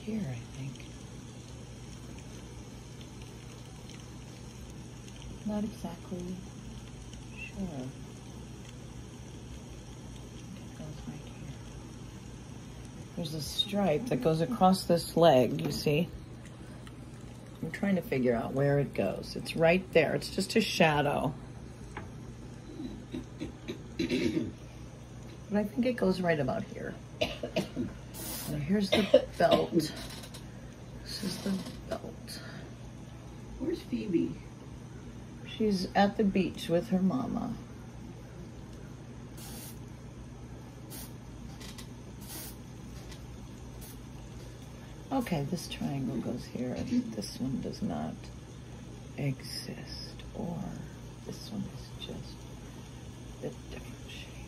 here, I think. Not exactly sure. I think it goes right here. There's a stripe that goes across this leg, you see? I'm trying to figure out where it goes. It's right there. It's just a shadow. But I think it goes right about here. Now here's the belt. This is the belt. Where's Phoebe? She's at the beach with her mama. Okay, this triangle goes here, and this one does not exist. Or this one is just a different shape.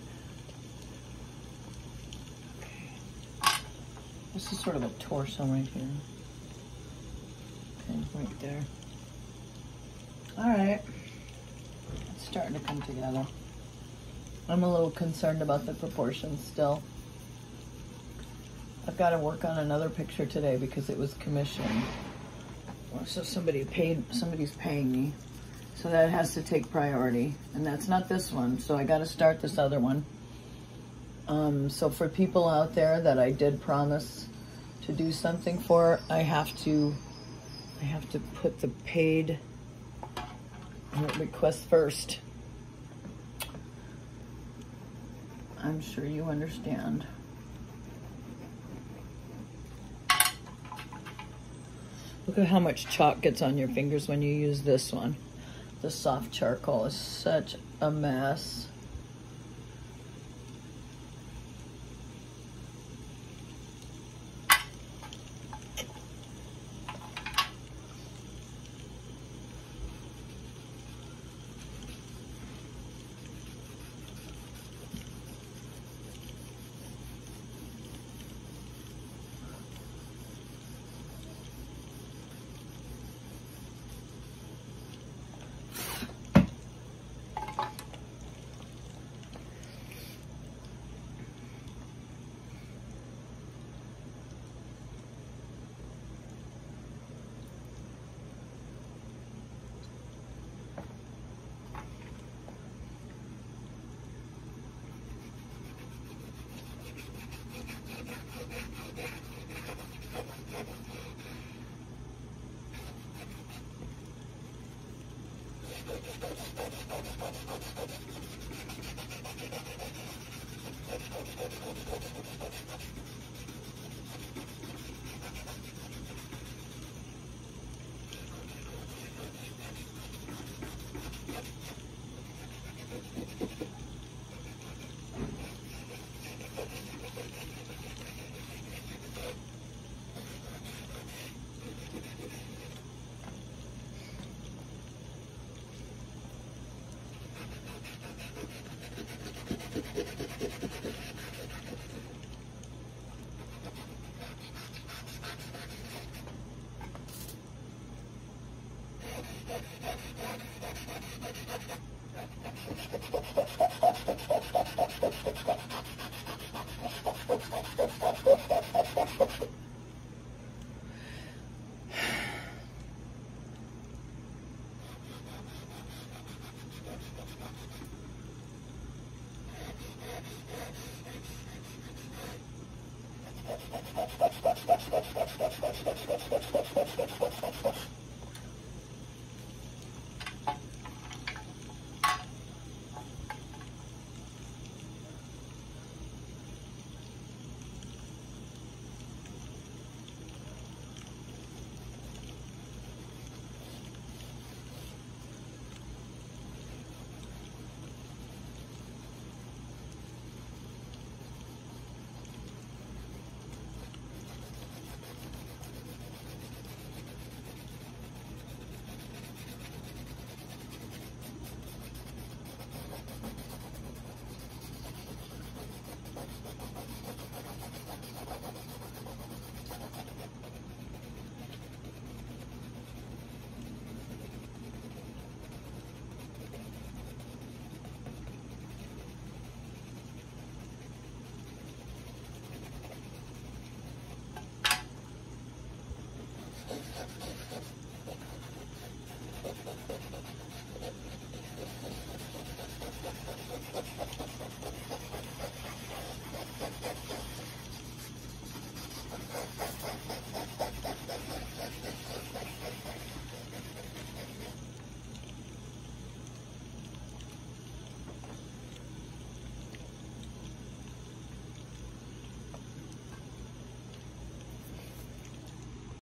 Okay. This is sort of a torso right here. Okay, right there. All right, it's starting to come together. I'm a little concerned about the proportions still. I've got to work on another picture today because it was commissioned. So somebody's paying me. So that has to take priority. And that's not this one, so I got to start this other one. So for people out there that I did promise to do something for, I have to put the paid request first. I'm sure you understand. Look at how much chalk gets on your fingers when you use this one. The soft charcoal is such a mess.